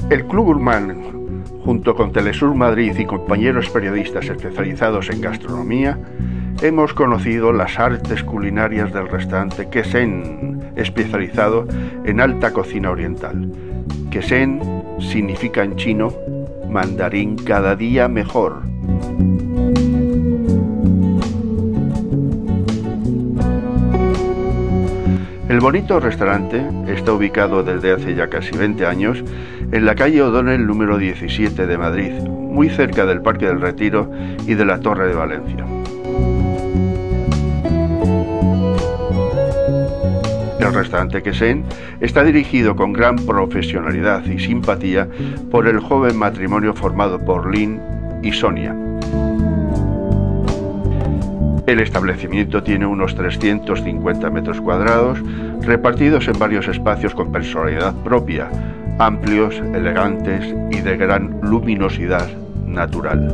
El Club Gourmand, junto con Telesur Madrid y compañeros periodistas especializados en gastronomía, hemos conocido las artes culinarias del restaurante Kesen, especializado en alta cocina oriental. Kesen significa en chino mandarín cada día mejor. El bonito restaurante está ubicado desde hace ya casi 20 años en la calle O'Donnell número 17 de Madrid, muy cerca del Parque del Retiro y de la Torre de Valencia. El restaurante Kesen está dirigido con gran profesionalidad y simpatía por el joven matrimonio formado por Lynn y Sonia. El establecimiento tiene unos 350 metros cuadrados, repartidos en varios espacios con personalidad propia, amplios, elegantes y de gran luminosidad natural.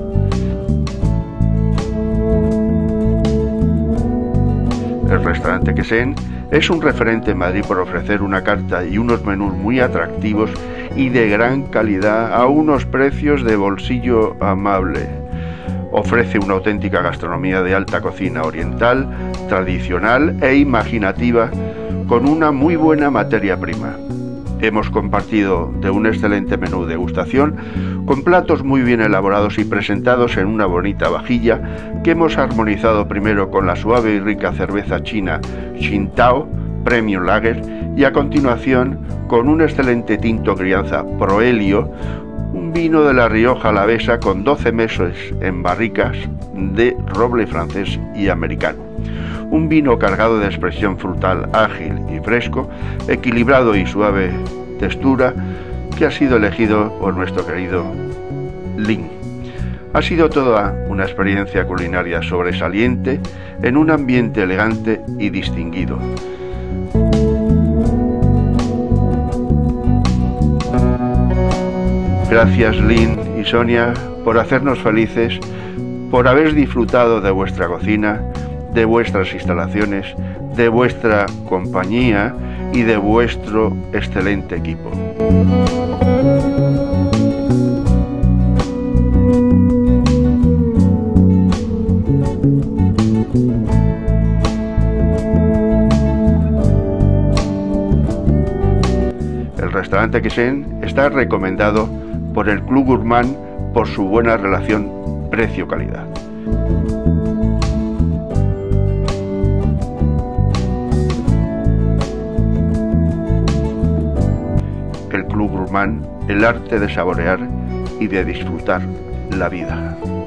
El restaurante Kesen es un referente en Madrid por ofrecer una carta y unos menús muy atractivos y de gran calidad a unos precios de bolsillo amable. Ofrece una auténtica gastronomía de alta cocina oriental, tradicional e imaginativa, con una muy buena materia prima. Hemos compartido de un excelente menú de degustación, con platos muy bien elaborados y presentados en una bonita vajilla, que hemos armonizado primero con la suave y rica cerveza china Tsingtao Premium Lager y a continuación con un excelente tinto crianza Proelio, un vino de La Rioja Alavesa con 12 meses en barricas de roble francés y americano. Un vino cargado de expresión frutal ágil y fresco, equilibrado y suave textura, que ha sido elegido por nuestro querido Lynn. Ha sido toda una experiencia culinaria sobresaliente en un ambiente elegante y distinguido. Gracias Lynn y Sonia por hacernos felices, por haber disfrutado de vuestra cocina, de vuestras instalaciones, de vuestra compañía y de vuestro excelente equipo. El restaurante Kesen está recomendado por el Club Gourmand por su buena relación precio-calidad. El Club Gourmand, el arte de saborear y de disfrutar la vida.